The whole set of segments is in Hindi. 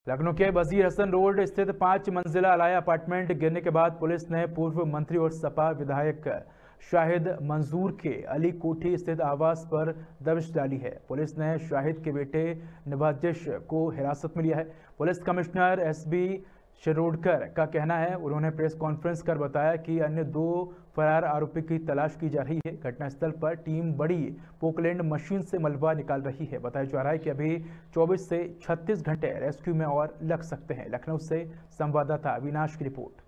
लखनऊ के वजीर हसन रोड स्थित 5 मंजिला अलाया अपार्टमेंट गिरने के बाद पुलिस ने पूर्व मंत्री और सपा विधायक शाहिद मंजूर के अली कोठी स्थित आवास पर दबिश डाली है। पुलिस ने शाहिद के बेटे नवाजिश को हिरासत में लिया है। पुलिस कमिश्नर एसबी शिरोडकर का कहना है, उन्होंने प्रेस कॉन्फ्रेंस कर बताया कि अन्य 2 फरार आरोपी की तलाश की जा रही है। घटनास्थल पर टीम बड़ी पोकलैंड मशीन से मलबा निकाल रही है। बताया जा रहा है कि अभी 24 से 36 घंटे रेस्क्यू में और लग सकते हैं। लखनऊ से संवाददाता अविनाश की रिपोर्ट।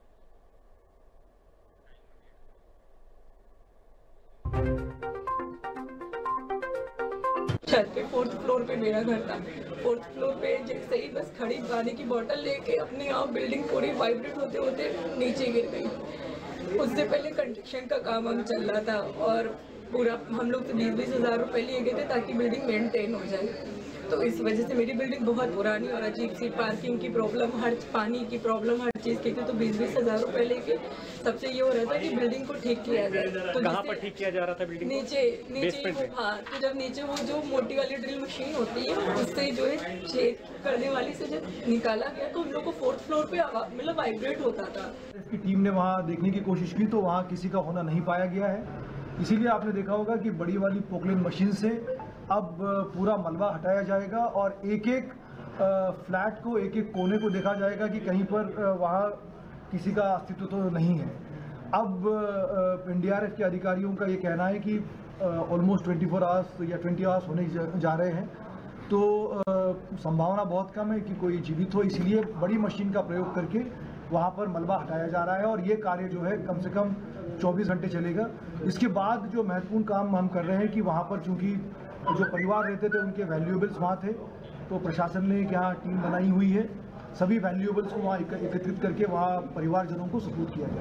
छत पे 4th फ्लोर पे मेरा घर था। 4th फ्लोर पे जैसे ही बस खड़ी पानी की बोतल लेके अपने आप बिल्डिंग पूरी वाइब्रेट होते होते नीचे गिर गई। उससे पहले कंस्ट्रक्शन का काम हम चल रहा था और पूरा हम लोग तो 20-20 हज़ार रुपये लिए गए थे ताकि बिल्डिंग मेंटेन हो जाए। तो इस वजह से मेरी बिल्डिंग बहुत पुरानी और अजीब सी पार्किंग की प्रॉब्लम, हर पानी की प्रॉब्लम, हर चीज़ की थी। तो 20-20 हज़ार रुपये लेके सबसे ये हो रहा था कि बिल्डिंग को ठीक किया जाए। तो कहाँ पर ठीक किया जा रहा था बिल्डिंग? नीचे वो, हाँ, तो जब नीचे वो जो मोटी वाली ड्रिल मशीन होती है उससे जो है छेद करने वाली से जब निकाला गया तो हम लोग को 4th फ्लोर पे मतलब वाइब्रेट होता था। इसकी टीम ने वहाँ देखने की कोशिश की तो वहाँ किसी का होना नहीं पाया गया है। इसीलिए आपने देखा होगा कि बड़ी वाली पोकलैंड मशीन से अब पूरा मलबा हटाया जाएगा और एक-एक फ्लैट को, एक-एक कोने को देखा जाएगा कि कहीं पर वहाँ किसी का अस्तित्व तो नहीं है। अब एनडीआरएफ के अधिकारियों का ये कहना है कि ऑलमोस्ट 24 आवर्स या 20 आवर्स होने जा रहे हैं, तो संभावना बहुत कम है कि कोई जीवित हो। इसीलिए बड़ी मशीन का प्रयोग करके वहाँ पर मलबा हटाया जा रहा है और ये कार्य जो है कम से कम 24 घंटे चलेगा। इसके बाद जो महत्वपूर्ण काम हम कर रहे हैं कि वहाँ पर चूँकि जो परिवार रहते थे उनके वैल्यूएबल्स वहाँ थे, तो प्रशासन ने यहाँ टीम बनाई हुई है। सभी वैल्यूएबल्स को वहाँ एकत्रित करके वहाँ परिवारजनों को सपोर्ट किया जाए।